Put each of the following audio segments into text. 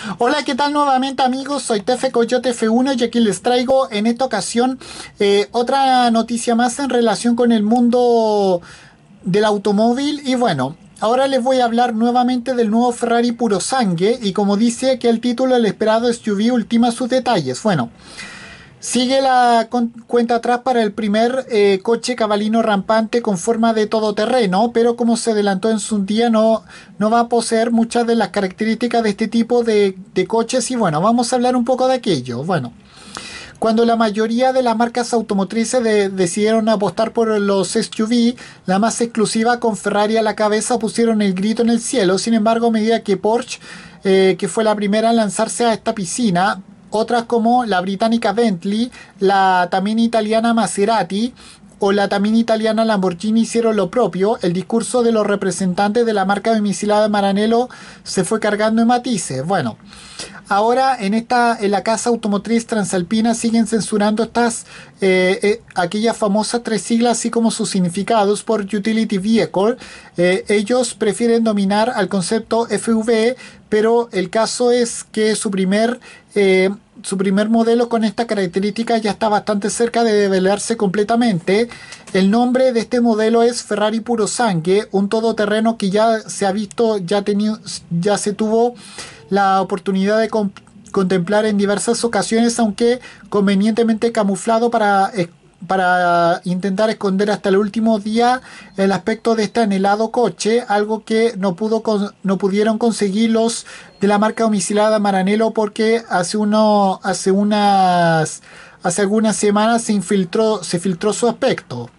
Hola, ¿qué tal nuevamente amigos? Soy Tefe Coyote F1 y aquí les traigo en esta ocasión otra noticia más en relación con el mundo del automóvil. Y bueno, ahora les voy a hablar nuevamente del nuevo Ferrari Purosangue y como dice aquí el título, el esperado SUV ultima sus detalles. Bueno, sigue la cuenta atrás para el primer coche cabalino rampante con forma de todoterreno, pero como se adelantó en su día no va a poseer muchas de las características de este tipo de coches y bueno, vamos a hablar un poco de aquello. Bueno, cuando la mayoría de las marcas automotrices decidieron apostar por los SUV, la más exclusiva con Ferrari a la cabeza pusieron el grito en el cielo. Sin embargo, a medida que Porsche, que fue la primera en lanzarse a esta piscina, otras como la británica Bentley, la también italiana Maserati o la también italiana Lamborghini hicieron lo propio, el discurso de los representantes de la marca domiciliada de Maranello se fue cargando de matices. Bueno, ahora en la casa automotriz transalpina siguen censurando aquellas famosas tres siglas así como sus significados por Utility Vehicle. Ellos prefieren dominar al concepto FV, pero el caso es que su primer modelo con esta característica ya está bastante cerca de develarse completamente. El nombre de este modelo es Ferrari Purosangue, un todoterreno que ya se ha visto, ya se tuvo la oportunidad de contemplar en diversas ocasiones, aunque convenientemente camuflado para intentar esconder hasta el último día el aspecto de este anhelado coche, algo que no pudieron conseguir los de la marca domiciliada Maranello porque hace algunas semanas se filtró su aspecto.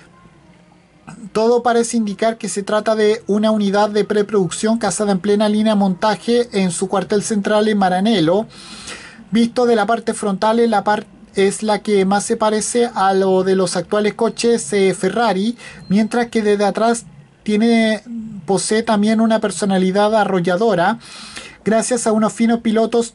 Todo parece indicar que se trata de una unidad de preproducción casada en plena línea de montaje en su cuartel central en Maranello. Visto de la parte frontal, es la que más se parece a lo de los actuales coches Ferrari, mientras que desde atrás posee también una personalidad arrolladora, gracias a unos finos pilotos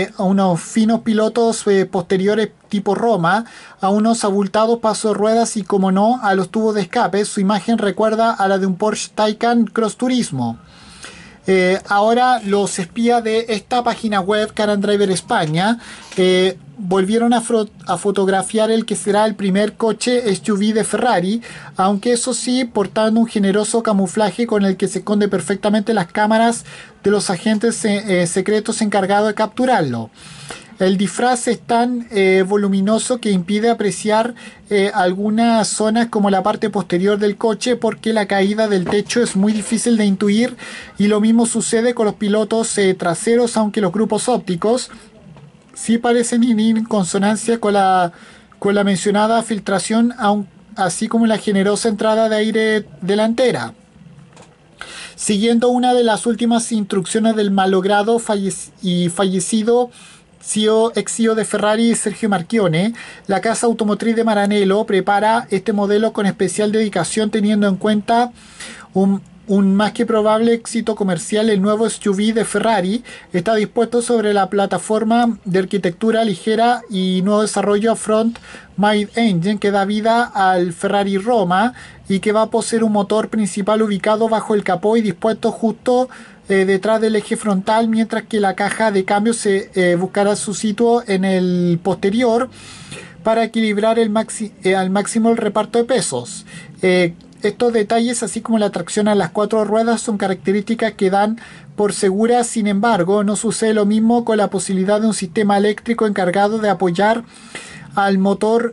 posteriores tipo Roma, a unos abultados pasos de ruedas y, como no, a los tubos de escape. Su imagen recuerda a la de un Porsche Taycan Cross Turismo. Ahora los espías de esta página web, Car and Driver España, volvieron a fotografiar el que será el primer coche SUV de Ferrari, aunque eso sí, portando un generoso camuflaje con el que se esconde perfectamente las cámaras de los agentes secretos encargados de capturarlo. El disfraz es tan voluminoso que impide apreciar algunas zonas como la parte posterior del coche, porque la caída del techo es muy difícil de intuir, y lo mismo sucede con los pilotos traseros, aunque los grupos ópticos sí parecen ir en consonancia con la mencionada filtración, así como la generosa entrada de aire delantera. Siguiendo una de las últimas instrucciones del malogrado y fallecido ex CEO de Ferrari, Sergio Marchionne, la casa automotriz de Maranello prepara este modelo con especial dedicación, teniendo en cuenta un más que probable éxito comercial. El nuevo SUV de Ferrari está dispuesto sobre la plataforma de arquitectura ligera y nuevo desarrollo Front-Made Engine que da vida al Ferrari Roma y que va a poseer un motor principal ubicado bajo el capó y dispuesto justo detrás del eje frontal, mientras que la caja de cambio buscará su sitio en el posterior para equilibrar al máximo el reparto de pesos. Estos detalles, así como la tracción a las cuatro ruedas, son características que dan por seguras. Sin embargo, no sucede lo mismo con la posibilidad de un sistema eléctrico encargado de apoyar al motor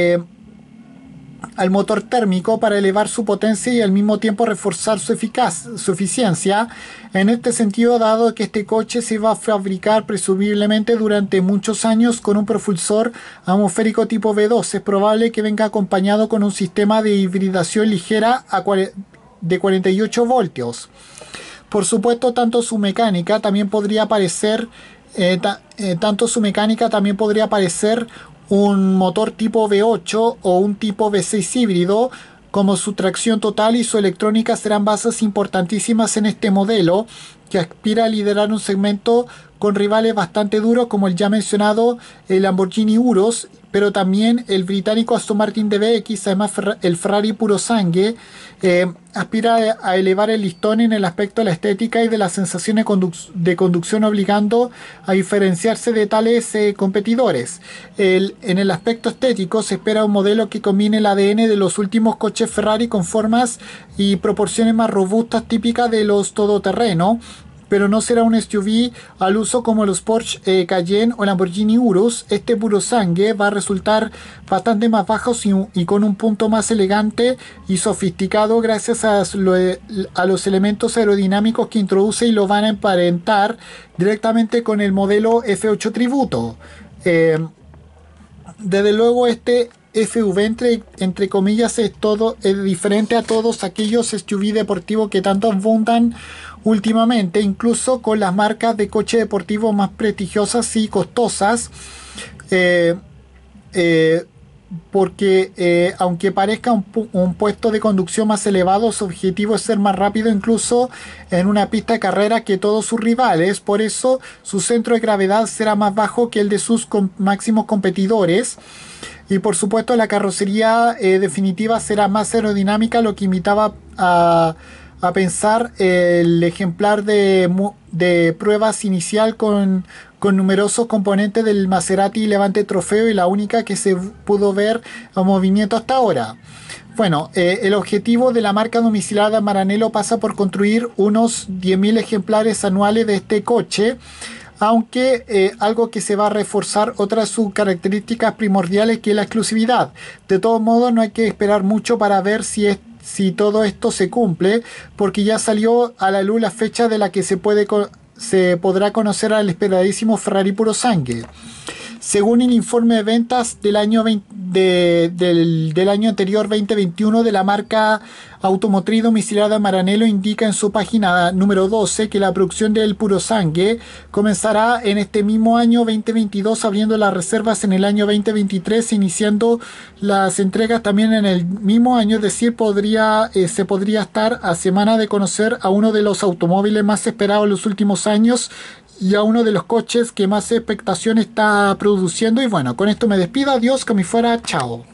térmico para elevar su potencia y al mismo tiempo reforzar su eficiencia. En este sentido, dado que este coche se va a fabricar presumiblemente durante muchos años con un propulsor atmosférico tipo V2, es probable que venga acompañado con un sistema de hibridación ligera de 48 voltios. Por supuesto, tanto su mecánica también podría parecer un motor tipo V8 o un tipo V6 híbrido, como su tracción total y su electrónica serán bases importantísimas en este modelo, que aspira a liderar un segmento con rivales bastante duros como el ya mencionado el Lamborghini Urus, pero también el británico Aston Martin DBX, además el Ferrari Purosangue, aspira a elevar el listón en el aspecto de la estética y de las sensaciones de conducción, obligando a diferenciarse de tales competidores. En el aspecto estético se espera un modelo que combine el ADN de los últimos coches Ferrari con formas y proporciones más robustas típicas de los todoterreno, pero no será un SUV al uso como los Porsche Cayenne o Lamborghini Urus. Este Purosangue va a resultar bastante más bajo y con un punto más elegante y sofisticado gracias a los elementos aerodinámicos que introduce y lo van a emparentar directamente con el modelo F8 Tributo. Desde luego este FV entre comillas es diferente a todos aquellos SUV deportivos que tanto abundan últimamente, incluso con las marcas de coche deportivo más prestigiosas y costosas, porque aunque parezca un puesto de conducción más elevado, su objetivo es ser más rápido incluso en una pista de carrera que todos sus rivales. Por eso su centro de gravedad será más bajo que el de sus máximos competidores. Y por supuesto la carrocería definitiva será más aerodinámica, lo que invitaba a pensar el ejemplar de pruebas inicial con numerosos componentes del Maserati Levante Trofeo, y la única que se pudo ver en movimiento hasta ahora. Bueno, el objetivo de la marca domiciliar de Maranello pasa por construir unos 10.000 ejemplares anuales de este coche, aunque algo que se va a reforzar otra de sus características primordiales, que es la exclusividad. De todos modos, no hay que esperar mucho para ver si todo esto se cumple, porque ya salió a la luz la fecha de la que se podrá conocer al esperadísimo Ferrari Purosangue. Según el informe de ventas del año del año anterior 2021 de la marca automotriz domiciliar de Maranello, indica en su página número 12 que la producción del Purosangue comenzará en este mismo año 2022, abriendo las reservas en el año 2023, iniciando las entregas también en el mismo año. Es decir, se podría estar a semana de conocer a uno de los automóviles más esperados en los últimos años y a uno de los coches que más expectación está produciendo. Y bueno, con esto me despido. Adiós, que me fuera. Chao.